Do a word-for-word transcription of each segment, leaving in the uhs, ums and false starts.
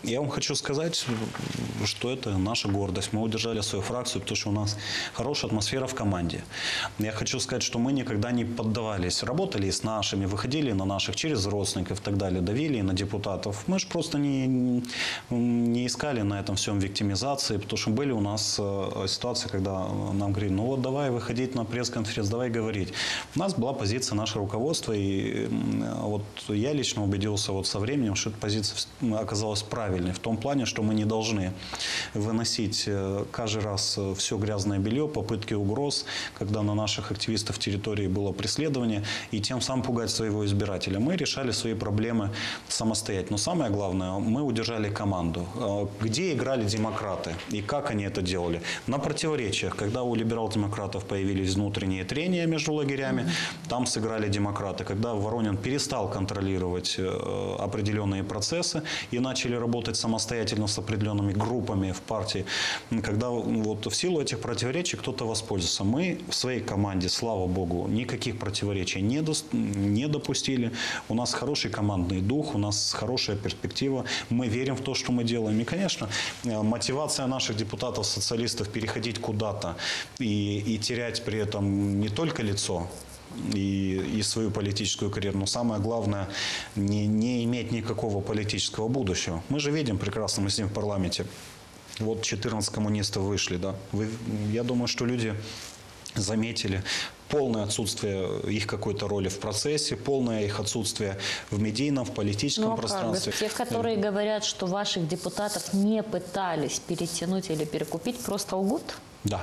Я вам хочу сказать, что это наша гордость. Мы удержали свою фракцию, потому что у нас хорошая атмосфера в команде. Я хочу сказать, что мы никогда не поддавались. Работали и с нашими, выходили на наших через родственников и так далее, давили на депутатов. Мы же просто не, не искали на этом всем виктимизации, потому что были у нас ситуации, когда нам говорили, ну вот давай выходить на пресс-конференцию, давай говорить. У нас была позиция нашего руководства, и вот я лично убедился вот со временем, что эта позиция оказалась правильной. В том плане, что мы не должны выносить каждый раз все грязное белье, попытки угроз, когда на наших активистов территории было преследование, и тем самым пугать своего избирателя. Мы решали свои проблемы самостоятельно. Но самое главное, мы удержали команду. Где играли демократы и как они это делали? На противоречиях. Когда у либерал-демократов появились внутренние трения между лагерями, там сыграли демократы. Когда Воронин перестал контролировать определенные процессы и начали работать самостоятельно с определенными группами в партии, когда вот в силу этих противоречий кто-то воспользовался. Мы в своей команде, слава богу, никаких противоречий не, до, не допустили. У нас хороший командный дух, у нас хорошая перспектива. Мы верим в то, что мы делаем. И, конечно, мотивация наших депутатов-социалистов переходить куда-то и, и терять при этом не только лицо, И, и свою политическую карьеру. Но самое главное, не, не иметь никакого политического будущего. Мы же видим прекрасно, мы с ним в парламенте. Вот четырнадцать коммунистов вышли. Да? Вы, я думаю, что люди заметили полное отсутствие их какой-то роли в процессе, полное их отсутствие в медийном, в политическом ну, пространстве. Как? Те, которые говорят, что ваших депутатов не пытались перетянуть или перекупить, просто лгут? Да.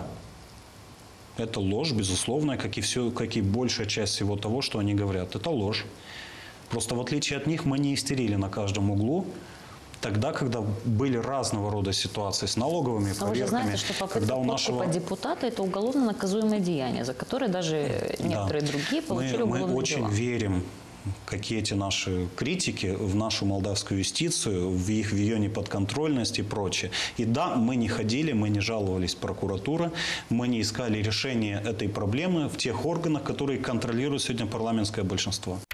Это ложь, безусловно, как и, все, как и большая часть всего того, что они говорят. Это ложь. Просто в отличие от них мы не истерили на каждом углу. Тогда, когда были разного рода ситуации с налоговыми Но проверками. вы же знаете, что попытка когда у нашего... нашего... депутата – это уголовно наказуемое деяние, за которое даже некоторые да. другие получили мы, уголовные Мы очень дела. верим, какие эти наши критики, в нашу молдавскую юстицию, в их в ее неподконтрольность и прочее. И да, мы не ходили, мы не жаловались в прокуратуру, мы не искали решения этой проблемы в тех органах, которые контролируют сегодня парламентское большинство.